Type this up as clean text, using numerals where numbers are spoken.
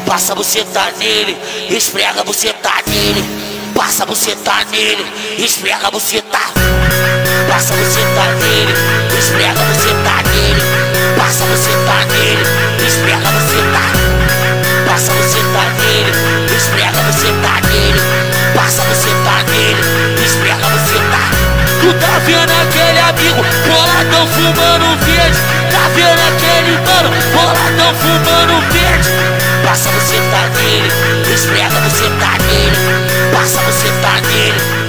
passa você tá nele, esfrega você tá nele, passa você tá nele, esfrega você tá, passa você tá nele, esfrega você tá nele, passa você tá nele, esfrega você tá, passa você tá nele, esfrega você tá nele, passa você tá nele, esfrega você tá. Tu tá vendo aquele amigo boladão fumando verde? Tá vendo aquele mano boladão fumando verde? Passa você tá nele, esfrega você tá nele, passa você tá nele,